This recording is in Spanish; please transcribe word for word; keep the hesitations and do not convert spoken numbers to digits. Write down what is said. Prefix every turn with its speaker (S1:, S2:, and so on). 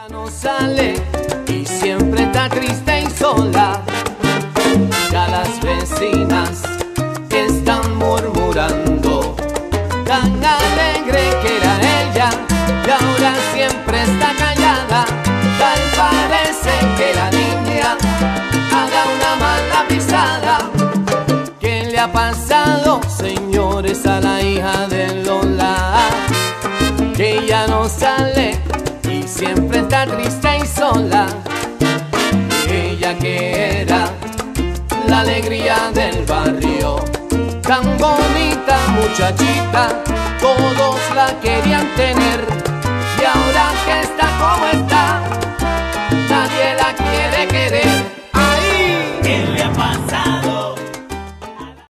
S1: Ya no sale y siempre está triste y sola. Ya las vecinas están murmurando, tan alegre que era ella y ahora siempre está callada. Tal parece que la niña haga una mala pisada. ¿Qué le ha pasado, señores, a la hija de Lola? Que ya no sale y siempre está triste y sola. Ella que era la alegría del barrio, tan bonita muchachita, todos la querían tener. Y ahora que está como está,